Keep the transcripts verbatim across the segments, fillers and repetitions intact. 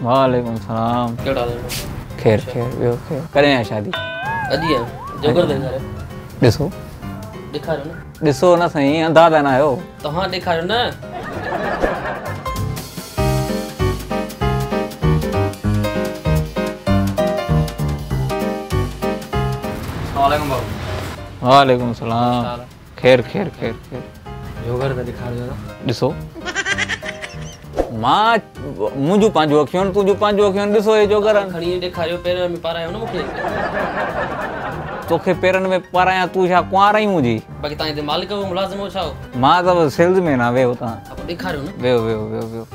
वालेकुम सलाम। केड़ा हाल है? खैर खैर वियो खैर करें या शादी अजी है जोगर दे करे ॾिसो दिखारो ना ॾिसो न सही अंदाज़ा न आयो तो हां दिखारो ना। वालेकुम बाबू। वालेकुम सलाम। खैर खैर खैर खैर जोगर दे दिखारो जरा ॾिसो मां मुंहिंजूं पंहिंजूं अखियूं आहिनि तुंहिंजूं पंहिंजूं अखियूं आहिनि ॾिसो हे जोगर खणी ॾेखारियो पेरनि में पारायो न मूंखे तोखे पेरनि में पारायां तूं छा कुंवार आहीं मुंहिंजी बाक़ी तव्हां हिते मालिक हो मुलाज़िम हो छा हो मां त सेल्समैन आहियां वेहो तव्हां अब ॾेखारियो न वेहो वेहो वेहो वेहो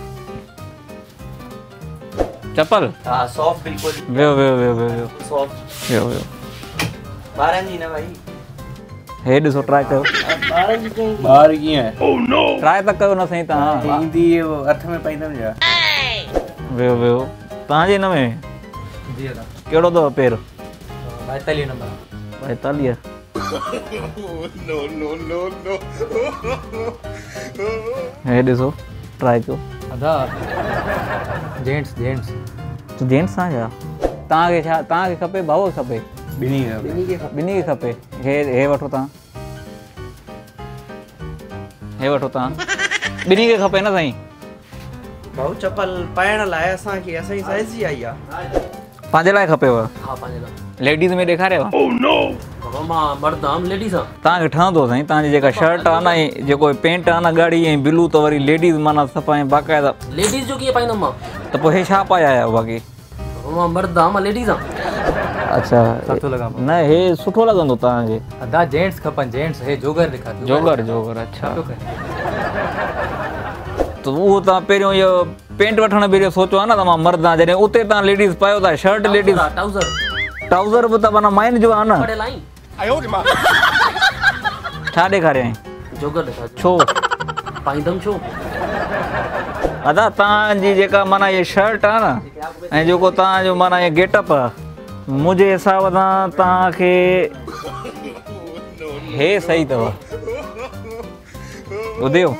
चप्पल हा सॉफ्ट बिल्कुल वेहो वेहो वेहो वेहो सॉफ्ट वेहो वेहो ॿारनि जी न भाई हे ॾिसो ट्राई कयो ॿारनि जी कहीं ॿार कीअं आहे ओह नो ट्राई त कयो न साईं तव्हां ईंदी हथ में पाईंदमि छा वेहो वेहो तव्हांजे हिन में जी दादा कहिड़ो अथव पेर ॿाएतालीह नंबर ॿाएतालीह नो नो नो नो हे ॾिसो ट्राई कयो अदा जेंट्स जेंट्स तूं जेंट्स आहीं छा तव्हांखे छा तव्हांखे खपे भाऊ खे खपे ॿिनी ॿिन्ही खे खपे हे हे वठो तव्हां हे वठो तव्हां ॿिन्ही खे खपे न साईं भाऊ चप्पल पाइण लाइ असांखे असांजी साइज़ जी आई आहे पंहिंजे लाइ खपेव हा पंहिंजे लाइ लेडीज़ में ॾेखारियव ओह नो बाबा मां मर्द आम लेडीज़ आं तव्हांखे ठहंदो साईं तव्हांजी जेका शर्ट आहे न ऐं जेको पेंट आहे न ॻाढ़ी ऐं ब्लू त वरी लेडीज़ माना सफ़ा ऐं बाक़ाइदा लेडीज़ जो कीअं पाईंदुमि मां त पोइ हे छा पाया आहियो बाक़ी बाबा मां मर्द आं मां लेडीज़ आं अच्छा सुठो लॻा न हे सुठो लॻंदो तव्हांखे अदा जेंट्स खपनि जेंट्स हे जोगर ॾेखार जोगर जोगर अच्छा छा पियो करे त उहो तव्हां पहिरियों इहो पेंट वठण पहिरियों सोचो आहे न त मां मर्द आहियां जॾहिं उते तव्हां लेडीज़ पायो था शर्ट लेडीज़ ट्राउज़र ट्राउज़र बि त माना माइन जो आहे न पढ़ियल आहीं छा ॾेखारियईं जोगर ॾेखार छो पाईंदुमि छो अदा तव्हांजी जेका माना इहा शर्ट आहे न ऐं जेको तव्हांजो माना इहो गेटअप आहे मुंहिंजे हिसाब सां तव्हांखे हे सही अथव ॿुधियो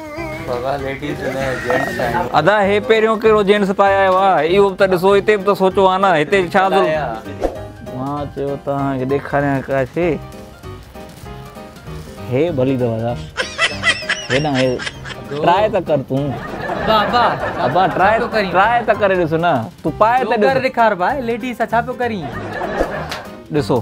अदा हे पहिरियों कहिड़ो जेंट्स पाए आयो आहे इहो बि त ॾिसो हिते बि त सोचो आहे न हिते छा थो मां चयो तव्हांखे ॾेखारियां का शइ हे भली अथव अदा हेॾां हे ट्राए त कर तूं बाबा अबा ट्राए ट्राए त करे ॾिस न तूं पाए त ॾिस ॾेखार भाई लेडीज़ सां छा पियो करीं ॾिसो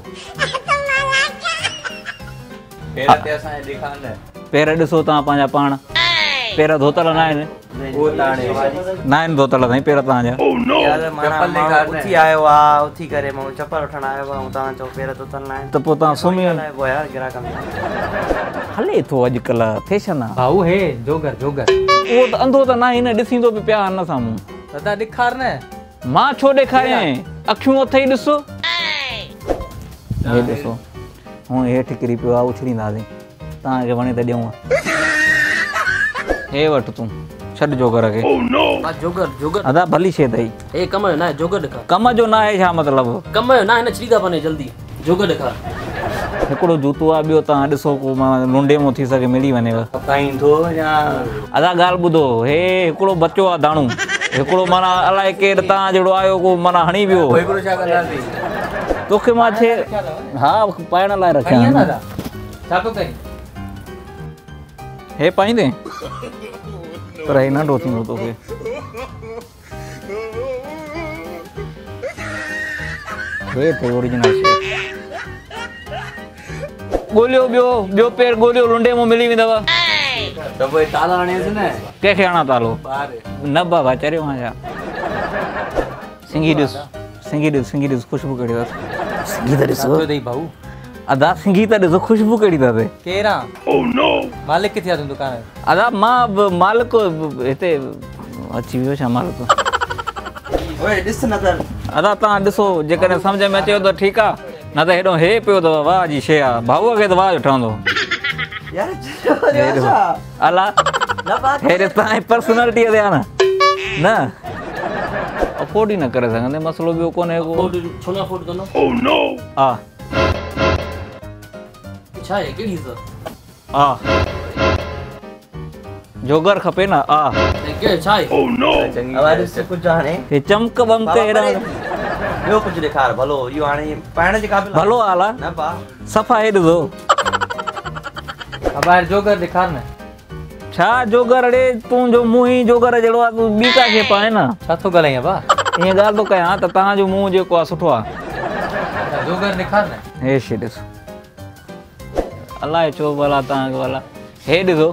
पेर ते असांजे ॾेखार न पेर ॾिसो तव्हां पंहिंजा पाण पेर धोतल न आहिनि उहो ताणे न आहिनि धोतल साईं पेर तव्हांजा यार माना मां उथी आयो आहे उथी करे मां चप्पल वठण आयो आहे ऐं तव्हां चओ पेर धोतल न आहिनि त पोइ तव्हां सुम्ही पोइ यार ग्राहक में हले थो अॼुकल्ह फैशन आहे भाऊ हे जोगर जोगर उहो त अंधो त न आहे न ॾिसींदो बि पिया न साम्हूं दादा ॾेखार न मां छो ॾेखारियईं अखियूं अथई ॾिसो हे ॾिसो हूअं हेठि किरी पियो आहे उछलींदासीं तव्हांखे वणे त ॾियूं हे वठि तूं छॾ जोगर खे हा जोगर जोगर अदा भली शइ अथई हे कम जो न आहे जोगर ॾेखार कम जो न आहे छा मतिलबु कम जो न आहे न छॾी था वञे जल्दी जोगर ॾेखार हिकिड़ो जूतो आहे ॿियो तव्हां ॾिसो को मां लुंडे मां थी सघे मिली वञेव पाईंदो या अदा ॻाल्हि ॿुधो हे हिकिड़ो बचो आहे दाणू हिकिड़ो माना अलाए केरु तव्हां जहिड़ो आयो को माना हणी वियो हिकिड़ो छा कंदासीं तोखे मां छे हा पाइण लाइ रखिया आहिनि। छा पियो करीं हे पाईंदे पर हे नंढो थींदो तोखे हे ते ओरिजिनल शइ ॻोल्हियो ॿियो ॿियो पेर ॻोल्हियो लुंडे मां मिली वेंदव त पोइ ताला हणेसि न कंहिंखे हणा तालो ॿार न बाबा चरियो आहियां सिंगी ॾिस सिंगी ॾिस सिंगी ॾिस ख़ुशबू कहिड़ी अथसि सिंगी त ॾिसो भाऊ अदा सिंगी त ॾिसो ख़ुशबू कहिड़ी अथसि केरु आहे मालिक किथे आहे दुकान जो अदा मां बि मालिक हिते अची वियो छा मालिक ओए ॾिस न कर अदा तव्हां ॾिसो जेकॾहिं सम्झ में अचेव त ठीकु आहे न त हेॾो हे पियो अथव वाह जी शइ आहे भाऊअ खे त वाह जो ठहंदो यार अला हे तव्हांजी पर्सनैलिटीअ ते आहे न न अफोर्ड ई न करे सघंदे मसइलो ॿियो कोन्हे को छो न अफोर्ड कंदो हा छा आहे कहिड़ी इज़त हा जोगर खपे ना आ के छाई ओ नो हवारे से कुछ हाणे हे चमक बमक एड़ा ॿियो कुझु ॾेखार भलो इहो हाणे पाइण जे क़ाबिल भलो आला न पा सफ़ा हे ॾिसो अब यार जोगर दिखार न छा जोगर अड़े तूं जो मुंहुं ई जोगर जहिड़ो आहे तूं ॿी काखे पाए न छा थो ॻाल्हाईं बा ईअं ॻाल्हि थो कयां त तव्हांजो मुंहुं जेको आहे सुठो आहे जोगर दिखार न हे शे ॾिसो अलाए छो भला तव्हांखे भला हे ॾिसो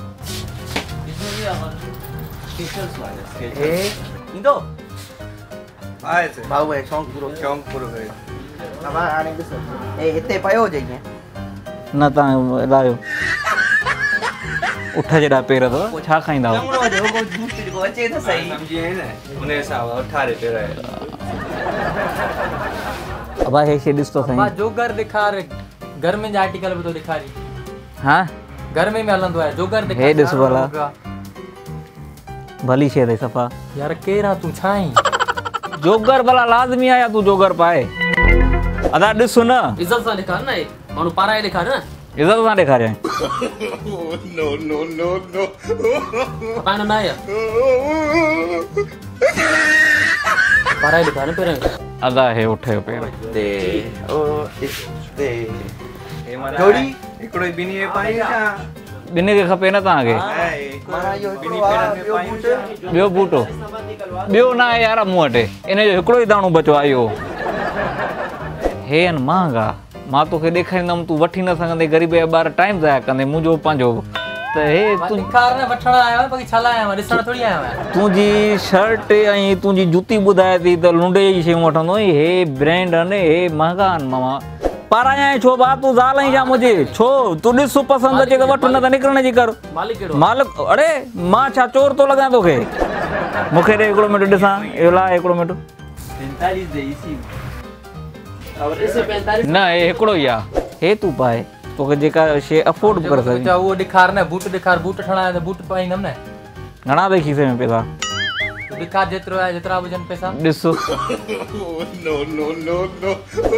हे ईंदो आहे से भाऊ है शौंक़ पूरो शौंक़ पूरो करे अब हाणे ॾिसो हे हिते पियो हुजे ईअं न तव्हां लायो उठ जेड़ा पेर अथव छा खाईंदा हो चङो हुजे को जूस जेको अचे त सही समझी न उन हिसाब अठारे पेर आहे अब हे शे ॾिस तो सही बा जोगर दिखार घर में जा आर्टिकल भी तो दिखारी हां घर में में हलंदो आहे जोगर दिखार हे ॾिस भला भली शे दे सफ़ा यार केरा तू छाई जोगर भला लाज़मी आया तू जोगर पाए अदा ॾिस न इज्जत सां दिखार ना मानू पाराए दिखार ना इज्जत सां ॾेखारियां नो नो नो नो पाण ना आया पाराए दिखार पे अदा हे उठे पेर दे ओ इस दे हे मारा जोड़ी हिकड़ो बिनी पाई छा बिने के खपे न तव्हांखे मारा यो बिनी पेरन में पाई ॿियो बूटो ॿियो न आहे यार मूं वटि इन जो हिकिड़ो ई दाणो बचो आहे इहो हे आहिनि महांगा मां तोखे ॾेखारींदुमि तूं वठी न सघंदे ग़रीब जा ॿार टाइम ज़ाया कंदे मुंहिंजो पंहिंजो त हे तूं दिखार न वठण आयो आहे बाक़ी छला आयो आहे ॾिसण थोड़ी आयो आहे तुंहिंजी शर्ट ऐं तुंहिंजी जूती ॿुधाए थी त लुंडे जी शयूं वठंदो हे ब्रांड आहिनि हे महांगा आहिनि मामा पारायां छो बा तूं ज़ाल ई छा मुंहिंजी छो तूं ॾिस पसंदि अचे त वठ न त निकिरण जी कर मालिक केड़ो मालिक अड़े मां छा चोर थो लॻां तोखे मूंखे ॾे हिकिड़ो मिंट ॾिसां इहो ला हिकिड़ो मिंट पैंतालीस दे इसी और इसे पैंतालीस न हे हिकिड़ो ई आहे हे तूं पाए तोखे जेका शइ अफोर्ड करे सघीं अच्छा वो दिखार न बूट दिखार बूट ठणा है बूट पाईंदम न घणा अथई खीसे में पैसा तो दिखार जेतिरो आहे जेतिरा हुजनि पैसा ॾिस नो नो नो नो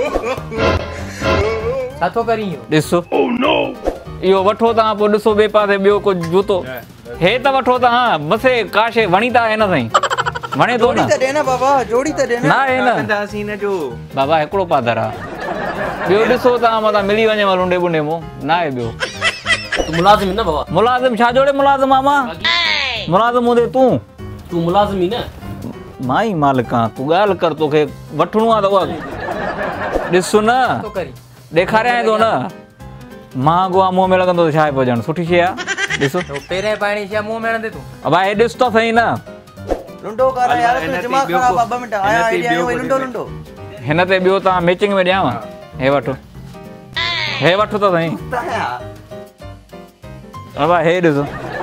छा थो करी इहो ॾिस इहो वठो तव्हां पोइ ॾिसो ॿिए पासे ॿियो कुझु जूतो हे त वठो तव्हां मथे का शइ वणी त आहे न साईं वणे थो जोड़ी न त दे न बाबा जोड़ी त दे न आहे न कंदासीं न जो बाबा हिकिड़ो पादर आहे ॿियो ॾिसो तव्हां मथां मिली वञे लुंडे बुंडे मूं न आहे ॿियो तू मुलाजिम न बाबा मुलाज़िम छा जोड़े मुलाज़िम मामा मुलाज़िम हूंदे तूं तू मुलाजिम ही न मां ई मालिक आहियां तूं ॻाल्हि कर तोखे वठिणो आहे त उहा ॾिस न तो करी ॾेखारियां थो न महांगो आहे मुंहं में लॻंदो त छा आहे पहुचणु सुठी शइ आहे ॾिस तो पहिरें पाइणी शइ मुंहं में हणंदे तूं अब हे ॾिस त सही न लुंडो कर यार तुंहिंजो दिमाग़ ख़राब आहे ॿ मिंट आया आइडिया आयो लुंडो लुंडो हिन ते ॿियो तव्हां मैचिंग में ॾियांव हे वठो हे वठो त साईं अब हे ॾिसो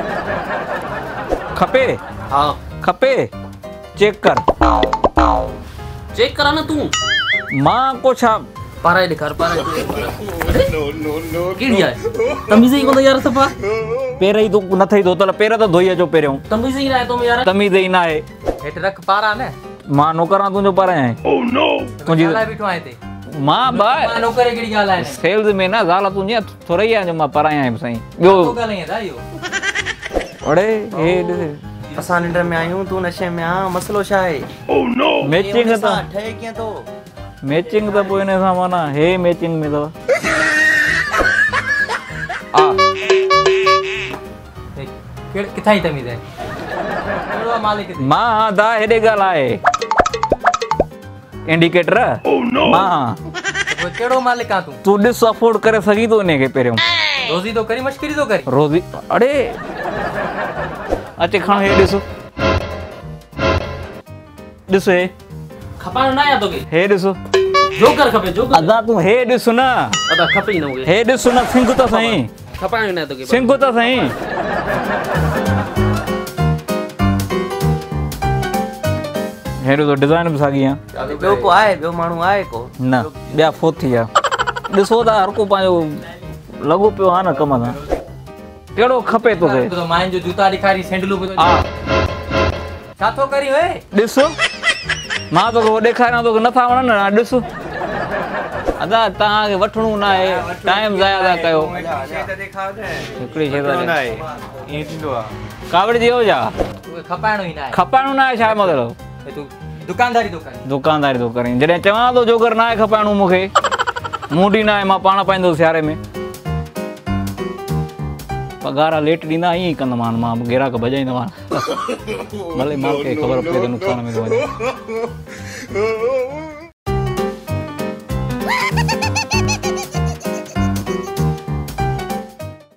खपे हां खपे चेक कर चेक करा न तू मां को छा पाराए दिखार पाराए नो नो नो केड़ी आहे तमीज़ ही कोन यार सफा पेर ई तूं न थई धोतल पेर त धोई अचो पहिरियों तमीज़ ही ना आहे तो यार तमीज़ ई न आहे हेठ रख पारा न मां नौकरां तुंहिंजो पर आहियां ओह नो तुंहिंजी ॻाल्हाए बीठो आहे हिते मां बा मां नौकर केड़ी ॻाल्हि आहे सेल्स में न ज़ाल तुंहिंजी थोरी आहे जो मां पर आहियां साईं ॿियो तो ॻाल्हाईं था इहो अड़े हे ॾिस असां निंड में आहियूं तूं नशे में आहीं मसलो छा आहे ओह नो मैचिंग त ठहे कीअं थो मैचिंग त पोइ हिन सां माना हे मैचिंग में अथव आ केड़ किथां ई तमीज़ आहे केड़ो आहे मालिक हिते मां दा हेॾे ॻाल्हि आहे इंडिकेटर ओह नो मां तो केड़ो मालिक आ तू तूं ॾिस अफोर्ड करे सघी थो इन खे पहिरियों रोज़ी तो करी मश्करी तो करी रोज़ी अड़े अचे खण हे ॾिस ॾिस हे खपाणो ना आहे तोखे हे ॾिस जोकर खपे जोकर अदा तूं हे ॾिस न अदा खपे ई न होगे हे ॾिस न सिंग त सही खपाणो ना आहे तोखे सिंग त सही हे ॾिसो डिज़ाइन बि साॻी आहे ॿियो को आहे ॿियो माण्हू आहे को न ॿिया फोथी आहे ॾिसो त हर को पंहिंजो लॻो पियो आहे न कम सां कहिड़ो खपे तोखे तो माइन जो जूता ॾेखारी सैंडलूं पे हा छा थो करी ओए ॾिस मां तोखे उहो ॾेखारियां तोखे नथा वणनि न ॾिस अदा तव्हांखे वठणो न आहे टाइम ज़ाया था कयो हिकिड़ी शइ कावड़ जी हो जा उहे खपाइणो ई न आहे खपाइणो न आहे छा मतिलबु भई तूं दुकानदारी थो करीं दुकानदारी थो करीं जॾहिं चवां थो जोगर न आहे खपाइणो मूंखे मूंडी न आहे मां पाण पाईंदो सियारे में पगार लेट ॾींदा ईअं ई कंदोमांनि मां गिराक भॼाईंदोमांनि भले मां खे ख़बर पए त नुक़सान में थो वञे